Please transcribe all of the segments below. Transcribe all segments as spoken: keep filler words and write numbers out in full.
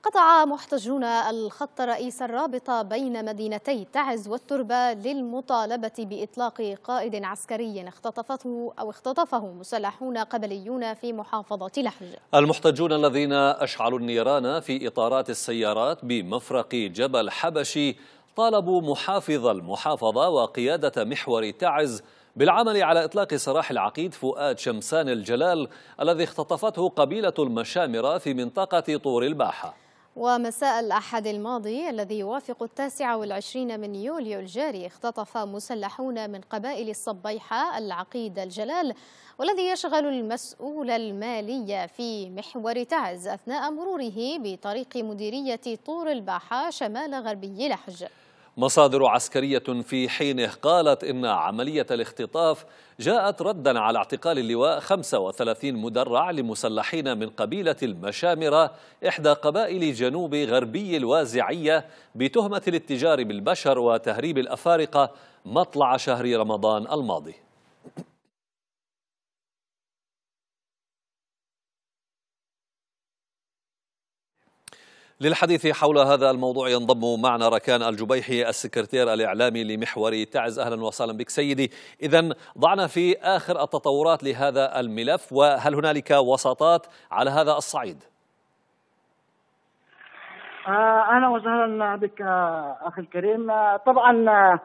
قطع محتجون الخط الرئيس الرابط بين مدينتي تعز والتربة للمطالبة بإطلاق قائد عسكري اختطفته أو اختطفه مسلحون قبليون في محافظة لحج. المحتجون الذين أشعلوا النيران في إطارات السيارات بمفرق جبل حبشي طالبوا محافظ المحافظة وقيادة محور تعز بالعمل على إطلاق سراح العقيد فؤاد شمسان الجلال الذي اختطفته قبيلة المشامرة في منطقة طور الباحة. ومساء الأحد الماضي الذي يوافق التاسع والعشرين من يوليو الجاري اختطف مسلحون من قبائل الصبيحة العقيد الجلال والذي يشغل المسؤول المالي في محور تعز أثناء مروره بطريق مديرية طور الباحة شمال غربي لحج. مصادر عسكرية في حينه قالت إن عملية الاختطاف جاءت ردا على اعتقال اللواء خمسة وثلاثين مدرع لمسلحين من قبيلة المشامرة إحدى قبائل جنوب غربي الوازعية بتهمة الاتجار بالبشر وتهريب الأفارقة مطلع شهر رمضان الماضي. للحديث حول هذا الموضوع ينضم معنا ركان الجبيحي السكرتير الإعلامي لمحور تعز. أهلا وسهلا بك سيدي. إذن ضعنا في آخر التطورات لهذا الملف، وهل هنالك وساطات على هذا الصعيد؟ أهلا وسهلا بك أخي الكريم. طبعا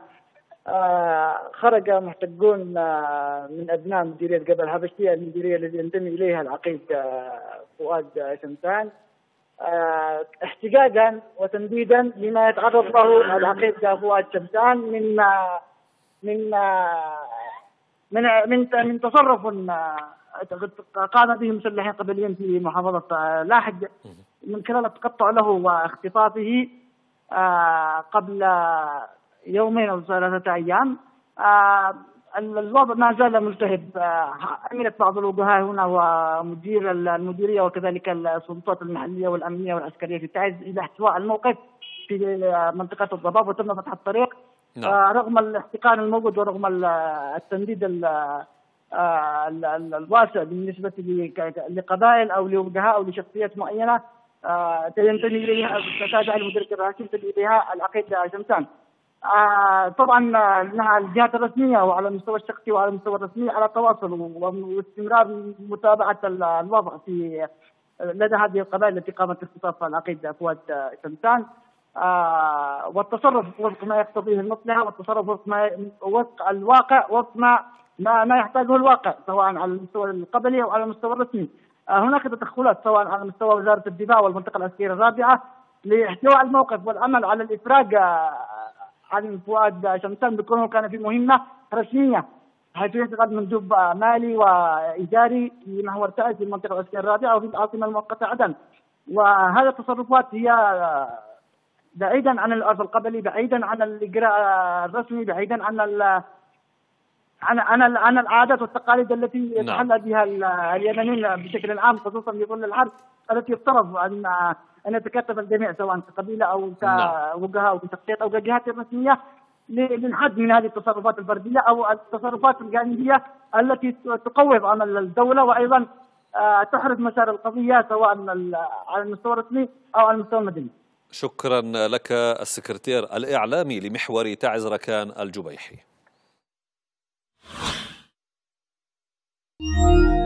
خرج محتجون من أبناء مديرية جبل حبشي، المديرية التي ينتمي إليها العقيد فؤاد شمسان، احتجاجا وتنديدا لما يتعرض له العقيد فؤاد شمسان من من من من, من تصرف قام به مسلحين قبليين في محافظة لاحج من خلال التقطع له واختطافه قبل يومين او ثلاثة ايام. الوضع ما زال ملتهب. عملت بعض الوجهاء هنا ومدير المديرية وكذلك السلطات المحلية والأمنية والعسكرية في تعز إلى احتواء الموقف في منطقة الضباب، وتم فتح الطريق. نعم. رغم الاحتقان الموجود ورغم التنديد الواسع بالنسبة لقبائل أو لوجهاء أو لشخصيات معينة تنتمي إليها تابع المديرية الرئاسية إليها العقيد شمسان. آه طبعا انها الجهات الرسميه وعلى المستوى الشخصي وعلى المستوى الرسمي على تواصل واستمرار متابعه الوضع في لدى هذه القبائل التي قامت باختطاف العقيد فؤاد شمسان، آه والتصرف وفق ما يقتضيه المصلحه، والتصرف وفق ما وفق الواقع، وفق ما ما, ما يحتاجه الواقع سواء على المستوى القبلي او على المستوى الرسمي. آه هناك تدخلات سواء على مستوى وزاره الدفاع والمنطقه العسكريه الرابعه لاحتواء الموقف والعمل على الافراج آه عن فؤاد شمسان بكونه كان في مهمة رسمية، حيث يشتغل مندوب مالي وإداري في محور تعز في المنطقة العسكرية الرابعة وفي العاصمة المؤقتة عدن. وهذه التصرفات هي بعيدا عن العرف القبلي، بعيدا عن الإجراء الرسمي، بعيدا عن ال عن عن عن العادات والتقاليد التي يتحلى بها اليمنيين بشكل عام، خصوصا في ظل الحرب التي يفترض ان ان يتكاتف الجميع سواء كقبيله او كوجهاء او كشخصيات او كجهات رسميه للحد من هذه التصرفات الفرديه او التصرفات الجانبيه التي تقوض عمل الدوله وايضا تحرز مسار القضيه سواء على المستوى الرسمي او على المستوى المدني. شكرا لك السكرتير الاعلامي لمحور تعز ركان الجبيحي.